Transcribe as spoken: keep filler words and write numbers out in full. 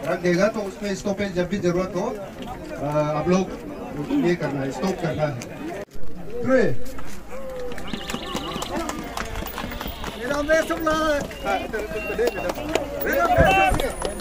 रख देगा तो उसमें स्टॉपेज जब भी जरूरत हो आप लोग ये करना है, स्टॉप करना है। मेरा